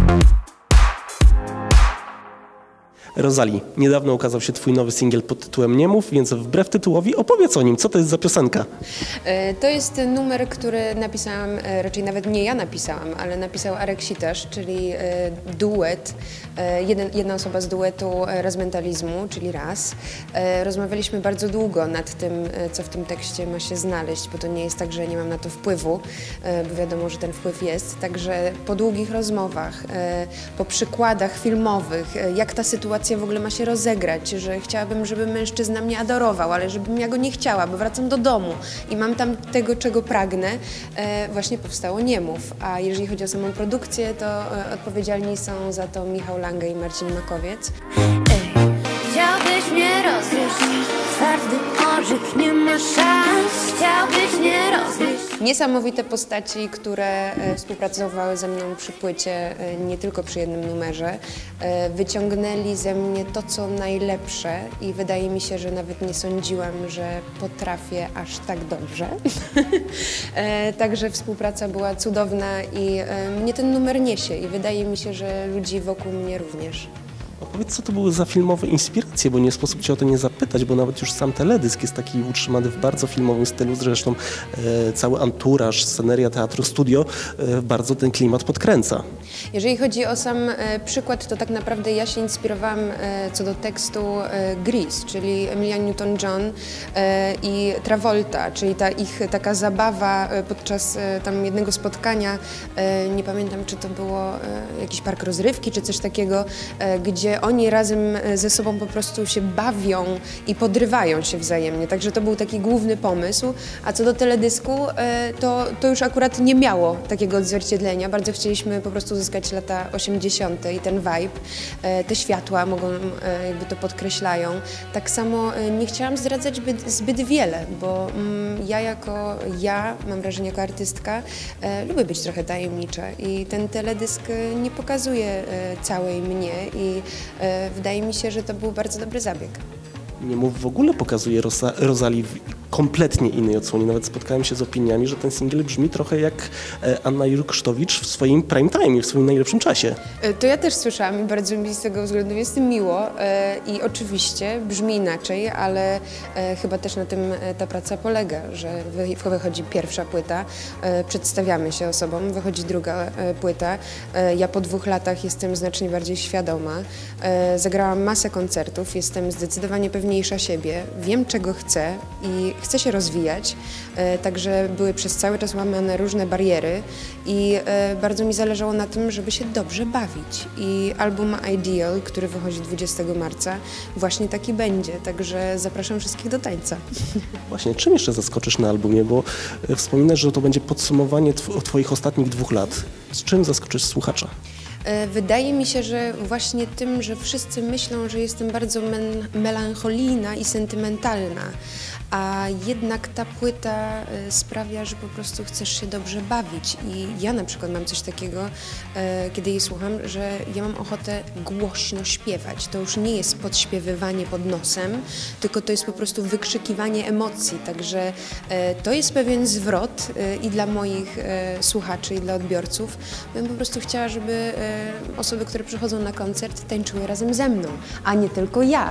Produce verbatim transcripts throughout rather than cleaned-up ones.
Rozali, niedawno ukazał się twój nowy singiel pod tytułem Nie mów, więc wbrew tytułowi opowiedz o nim. Co to jest za piosenka? To jest numer, który napisałam, raczej nawet nie ja napisałam, ale napisał Arek Sitasz, czyli duet, jeden, jedna osoba z duetu Razmentalizmu, czyli Raz. Rozmawialiśmy bardzo długo nad tym, co w tym tekście ma się znaleźć, bo to nie jest tak, że nie mam na to wpływu, bo wiadomo, że ten wpływ jest. Także po długich rozmowach, po przykładach filmowych, jak ta sytuacja w ogóle ma się rozegrać, że chciałabym, żeby mężczyzna mnie adorował, ale żebym ja go nie chciała, bo wracam do domu i mam tam tego, czego pragnę, e, właśnie powstało Nie mów. A jeżeli chodzi o samą produkcję, to e, odpowiedzialni są za to Michał Lange i Marcin Makowiec. Ej, chciałbyś mnie rozgryźć, twardy orzech, nie ma szans, chciałbyś mnie rozgryźć. Niesamowite postaci, które e, współpracowały ze mną przy płycie, e, nie tylko przy jednym numerze, e, wyciągnęli ze mnie to, co najlepsze i wydaje mi się, że nawet nie sądziłam, że potrafię aż tak dobrze. e, także współpraca była cudowna i e, mnie ten numer niesie i wydaje mi się, że ludzi wokół mnie również. Opowiedz, co to były za filmowe inspiracje, bo nie sposób cię o to nie zapytać, bo nawet już sam teledysk jest taki utrzymany w bardzo filmowym stylu, zresztą e, cały anturaż, sceneria teatru studio e, bardzo ten klimat podkręca. Jeżeli chodzi o sam e, przykład, to tak naprawdę ja się inspirowałam e, co do tekstu e, Grease, czyli Emilia Newton-John e, i Travolta, czyli ta ich taka zabawa e, podczas e, tam jednego spotkania, e, nie pamiętam, czy to było e, jakiś park rozrywki, czy coś takiego, e, gdzie oni razem ze sobą po prostu się bawią i podrywają się wzajemnie. Także to był taki główny pomysł. A co do teledysku, to, to już akurat nie miało takiego odzwierciedlenia. Bardzo chcieliśmy po prostu uzyskać lata osiemdziesiąte i ten vibe. Te światła mogą, jakby to podkreślają. Tak samo nie chciałam zdradzać zbyt, zbyt wiele, bo ja jako ja, mam wrażenie jako artystka, lubię być trochę tajemnicza i ten teledysk nie pokazuje całej mnie i wydaje mi się, że to był bardzo dobry zabieg. Nie mów w ogóle pokazuje Rosa, Rozali w kompletnie innej odsłonie. Nawet spotkałem się z opiniami, że ten singiel brzmi trochę jak Anna Jurksztowicz w swoim prime time, w swoim najlepszym czasie. To ja też słyszałam i bardzo mi z tego względu jest tym miło i oczywiście brzmi inaczej, ale chyba też na tym ta praca polega, że wychodzi pierwsza płyta, przedstawiamy się osobom, wychodzi druga płyta. Ja po dwóch latach jestem znacznie bardziej świadoma, zagrałam masę koncertów, jestem zdecydowanie pewniejsza siebie, wiem czego chcę i chcę się rozwijać, także były przez cały czas łamane różne bariery i bardzo mi zależało na tym, żeby się dobrze bawić. I album Ideal, który wychodzi dwudziestego marca, właśnie taki będzie, także zapraszam wszystkich do tańca. Właśnie, czym jeszcze zaskoczysz na albumie, bo wspominasz, że to będzie podsumowanie tw twoich ostatnich dwóch lat. Z czym zaskoczysz słuchacza? Wydaje mi się, że właśnie tym, że wszyscy myślą, że jestem bardzo melancholijna i sentymentalna, a jednak ta płyta sprawia, że po prostu chcesz się dobrze bawić i ja na przykład mam coś takiego, kiedy jej słucham, że ja mam ochotę głośno śpiewać. To już nie jest podśpiewywanie pod nosem, tylko to jest po prostu wykrzykiwanie emocji, także to jest pewien zwrot i dla moich słuchaczy, i dla odbiorców. Bym po prostu chciała, żeby osoby, które przychodzą na koncert, tańczyły razem ze mną, a nie tylko ja,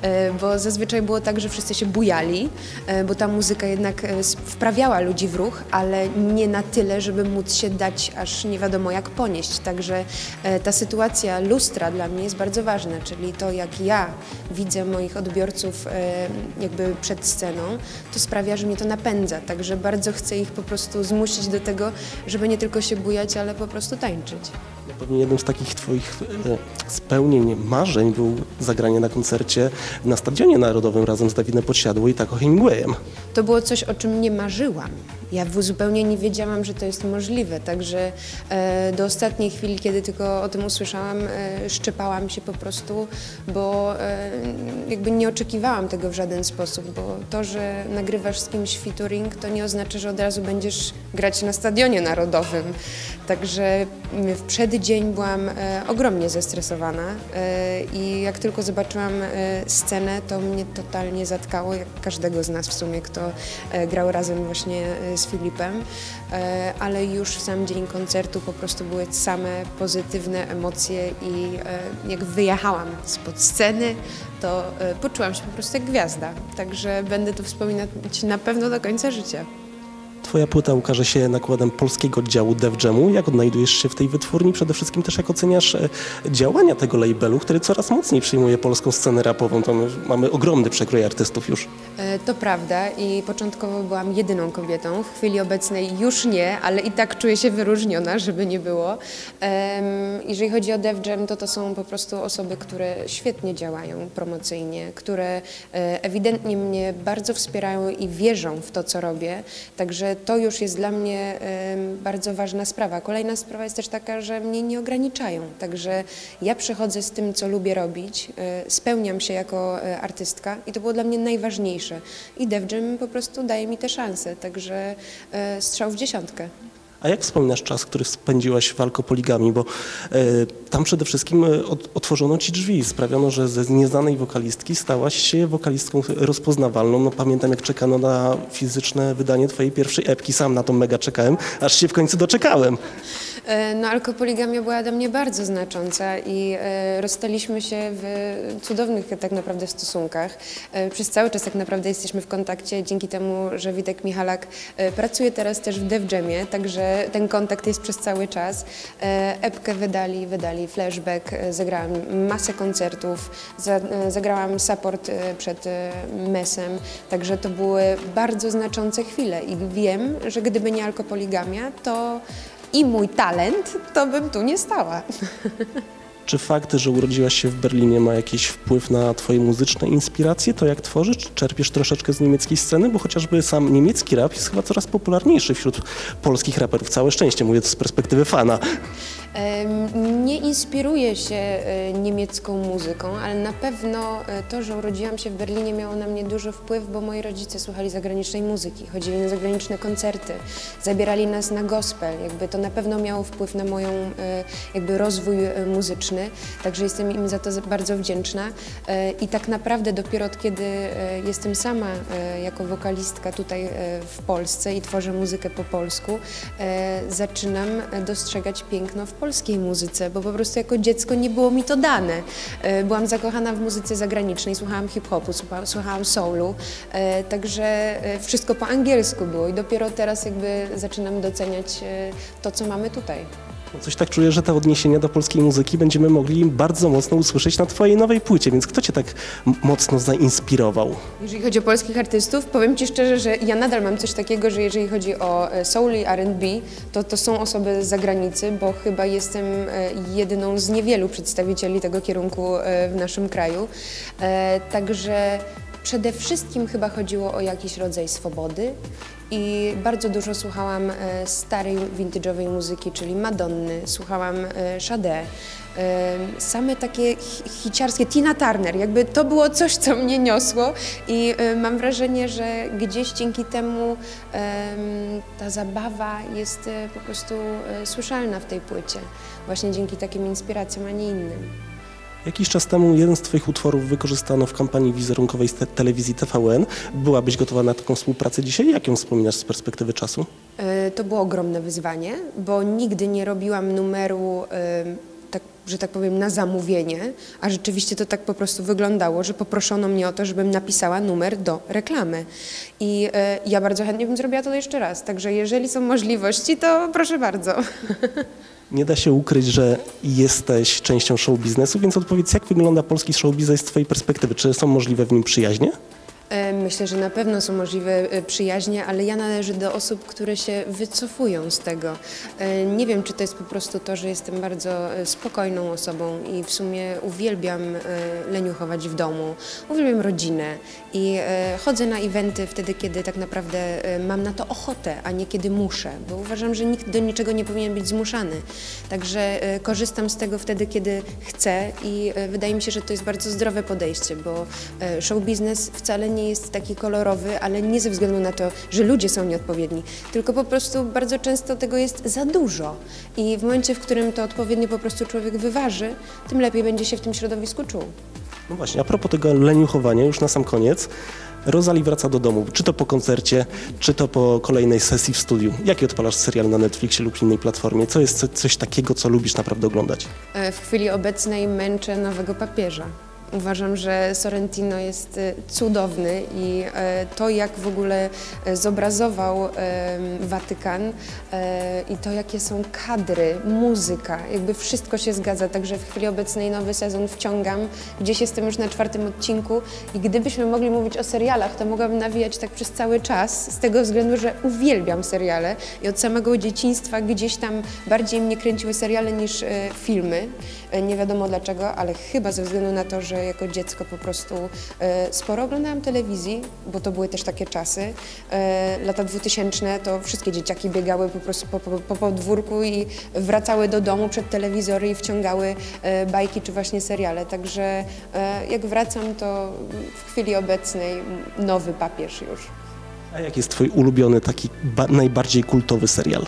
bo zazwyczaj było tak, że wszyscy się bujali, bo ta muzyka jednak wprawiała ludzi w ruch, ale nie na tyle, żeby móc się dać aż nie wiadomo jak ponieść. Także ta sytuacja lustra dla mnie jest bardzo ważna, czyli to jak ja widzę moich odbiorców jakby przed sceną, to sprawia, że mnie to napędza. Także bardzo chcę ich po prostu zmusić do tego, żeby nie tylko się bujać, ale po prostu tańczyć. Pewnie jednym z takich twoich e, spełnień, marzeń był zagranie na koncercie na Stadionie Narodowym razem z Dawidem Podsiadło i Taco Hemingwayem. To było coś, o czym nie marzyłam. Ja zupełnie nie wiedziałam, że to jest możliwe, także e, do ostatniej chwili, kiedy tylko o tym usłyszałam, e, szczypałam się po prostu, bo e, jakby nie oczekiwałam tego w żaden sposób, bo to, że nagrywasz z kimś featuring, to nie oznacza, że od razu będziesz grać na Stadionie Narodowym. Także w przeddzień byłam e, ogromnie zestresowana e, i jak tylko zobaczyłam e, scenę, to mnie totalnie zatkało, jak każdego z nas w sumie, kto e, grał razem właśnie z z Filipem, ale już w sam dzień koncertu po prostu były same pozytywne emocje i jak wyjechałam spod sceny, to poczułam się po prostu jak gwiazda, także będę to wspominać na pewno do końca życia. Twoja płyta ukaże się nakładem polskiego oddziału Def Jamu. Jak odnajdujesz się w tej wytwórni? Przede wszystkim też jak oceniasz działania tego labelu, który coraz mocniej przyjmuje polską scenę rapową. Tam mamy ogromny przekrój artystów już. To prawda i początkowo byłam jedyną kobietą. W chwili obecnej już nie, ale i tak czuję się wyróżniona, żeby nie było. Jeżeli chodzi o Def Jam, to to są po prostu osoby, które świetnie działają promocyjnie, które ewidentnie mnie bardzo wspierają i wierzą w to, co robię. Także to już jest dla mnie y, bardzo ważna sprawa. Kolejna sprawa jest też taka, że mnie nie ograniczają. Także ja przychodzę z tym, co lubię robić, y, spełniam się jako y, artystka i to było dla mnie najważniejsze. I Def Jam po prostu daje mi tę szansę, także y, strzał w dziesiątkę. A jak wspominasz czas, który spędziłaś w Alkopoligami, bo y, tam przede wszystkim od, otworzono ci drzwi, sprawiono, że ze nieznanej wokalistki stałaś się wokalistką rozpoznawalną. No, pamiętam, jak czekano na fizyczne wydanie twojej pierwszej epki, sam na to mega czekałem, aż się w końcu doczekałem. No, Alkopoligamia była dla mnie bardzo znacząca i e, rozstaliśmy się w cudownych tak naprawdę stosunkach. E, przez cały czas tak naprawdę jesteśmy w kontakcie dzięki temu, że Witek Michalak e, pracuje teraz też w Def Jamie, także ten kontakt jest przez cały czas. E, epkę wydali, wydali flashback, e, zagrałam masę koncertów, za, e, zagrałam support e, przed e, mesem, także to były bardzo znaczące chwile i wiem, że gdyby nie Alkopoligamia, to i mój talent, to bym tu nie stała. Czy fakt, że urodziłaś się w Berlinie, ma jakiś wpływ na twoje muzyczne inspiracje? To jak tworzysz? Czy czerpiesz troszeczkę z niemieckiej sceny? Bo chociażby sam niemiecki rap jest chyba coraz popularniejszy wśród polskich raperów. Całe szczęście, mówię to z perspektywy fana. Nie inspiruję się niemiecką muzyką, ale na pewno to, że urodziłam się w Berlinie, miało na mnie duży wpływ, bo moi rodzice słuchali zagranicznej muzyki, chodzili na zagraniczne koncerty, zabierali nas na gospel. Jakby to na pewno miało wpływ na moją jakby rozwój muzyczny. Także jestem im za to bardzo wdzięczna i tak naprawdę dopiero od kiedy jestem sama jako wokalistka tutaj w Polsce i tworzę muzykę po polsku, zaczynam dostrzegać piękno w polskiej muzyce, bo po prostu jako dziecko nie było mi to dane. Byłam zakochana w muzyce zagranicznej, słuchałam hip-hopu, słuchałam soulu, także wszystko po angielsku było i dopiero teraz jakby zaczynam doceniać to, co mamy tutaj. Coś tak czuję, że te odniesienia do polskiej muzyki będziemy mogli bardzo mocno usłyszeć na twojej nowej płycie, więc kto cię tak mocno zainspirował? Jeżeli chodzi o polskich artystów, powiem ci szczerze, że ja nadal mam coś takiego, że jeżeli chodzi o soul i R and B, to to są osoby z zagranicy, bo chyba jestem jedyną z niewielu przedstawicieli tego kierunku w naszym kraju. Także przede wszystkim chyba chodziło o jakiś rodzaj swobody. I bardzo dużo słuchałam e, starej, vintage'owej muzyki, czyli Madonny, słuchałam e, Sade, e, same takie hiciarskie, Tina Turner, jakby to było coś, co mnie niosło i e, mam wrażenie, że gdzieś dzięki temu e, ta zabawa jest e, po prostu e, słyszalna w tej płycie, właśnie dzięki takim inspiracjom, a nie innym. Jakiś czas temu jeden z twoich utworów wykorzystano w kampanii wizerunkowej z te telewizji T V N. Byłabyś gotowa na taką współpracę dzisiaj? Jak ją wspominasz z perspektywy czasu? To było ogromne wyzwanie, bo nigdy nie robiłam numeru, tak, że tak powiem, na zamówienie, a rzeczywiście to tak po prostu wyglądało, że poproszono mnie o to, żebym napisała numer do reklamy. I ja bardzo chętnie bym zrobiła to jeszcze raz, także jeżeli są możliwości, to proszę bardzo. Nie da się ukryć, że jesteś częścią show biznesu, więc odpowiedz, jak wygląda polski show biznes z twojej perspektywy? Czy są możliwe w nim przyjaźnie? Myślę, że na pewno są możliwe przyjaźnie, ale ja należę do osób, które się wycofują z tego. Nie wiem, czy to jest po prostu to, że jestem bardzo spokojną osobą i w sumie uwielbiam leniuchować w domu, uwielbiam rodzinę i chodzę na eventy wtedy, kiedy tak naprawdę mam na to ochotę, a nie kiedy muszę, bo uważam, że nikt do niczego nie powinien być zmuszany. Także korzystam z tego wtedy, kiedy chcę i wydaje mi się, że to jest bardzo zdrowe podejście, bo show biznes wcale nie nie jest taki kolorowy, ale nie ze względu na to, że ludzie są nieodpowiedni, tylko po prostu bardzo często tego jest za dużo i w momencie, w którym to odpowiednio po prostu człowiek wyważy, tym lepiej będzie się w tym środowisku czuł. No właśnie, a propos tego leniuchowania, już na sam koniec, Rosalie wraca do domu, czy to po koncercie, czy to po kolejnej sesji w studiu. Jaki odpalasz serial na Netflixie lub innej platformie? Co jest co, coś takiego, co lubisz naprawdę oglądać? W chwili obecnej męczę nowego papieża. Uważam, że Sorrentino jest cudowny i to, jak w ogóle zobrazował Watykan i to, jakie są kadry, muzyka, jakby wszystko się zgadza. Także w chwili obecnej nowy sezon wciągam. Gdzieś jestem już na czwartym odcinku i gdybyśmy mogli mówić o serialach, to mogłabym nawijać tak przez cały czas, z tego względu, że uwielbiam seriale i od samego dzieciństwa gdzieś tam bardziej mnie kręciły seriale niż filmy. Nie wiadomo dlaczego, ale chyba ze względu na to, że jako dziecko po prostu e, sporo oglądałam telewizji, bo to były też takie czasy. E, lata dwutysięczne to wszystkie dzieciaki biegały po prostu po, po, po podwórku i wracały do domu przed telewizory i wciągały e, bajki czy właśnie seriale. Także e, jak wracam, to w chwili obecnej nowy papież już. A jaki jest twój ulubiony, taki najbardziej kultowy serial?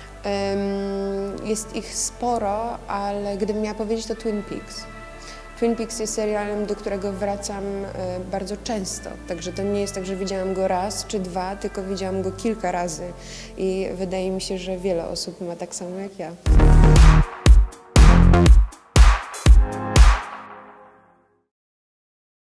Jest ich sporo, ale gdybym miała powiedzieć, to Twin Peaks. Twin Peaks jest serialem, do którego wracam bardzo często, także to nie jest tak, że widziałam go raz czy dwa, tylko widziałam go kilka razy i wydaje mi się, że wiele osób ma tak samo jak ja.